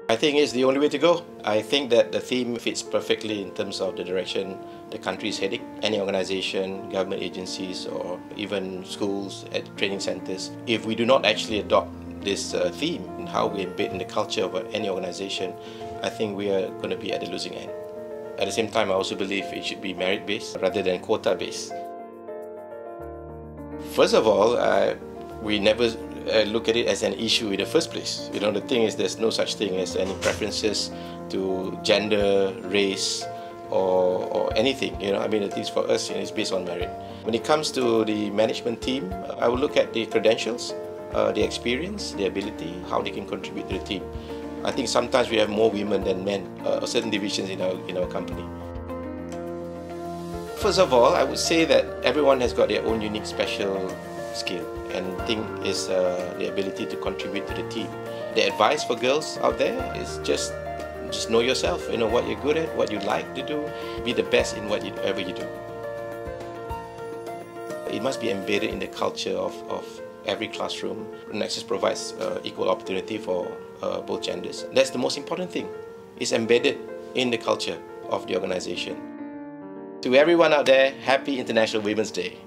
I think it's the only way to go. I think that the theme fits perfectly in terms of the direction the country is heading. Any organization, government agencies, or even schools, at training centers, if we do not actually adopt this theme and how we embed in the culture of any organization, I think we are going to be at the losing end. At the same time, I also believe it should be merit-based rather than quota-based. First of all, we never look at it as an issue in the first place. You know, the thing is, there's no such thing as any preferences to gender, race, or anything. You know, I mean, at least for us, it's based on merit. When it comes to the management team, I will look at the credentials, the experience, the ability, how they can contribute to the team. I think sometimes we have more women than men, certain divisions in our company. First of all, I would say that everyone has got their own unique special skill, and I think is the ability to contribute to the team. The advice for girls out there is just know yourself, you know what you're good at, what you like to do, be the best in whatever you do. It must be embedded in the culture of every classroom. Nexus provides equal opportunity for both genders. That's the most important thing. It's embedded in the culture of the organization. To everyone out there, happy International Women's Day.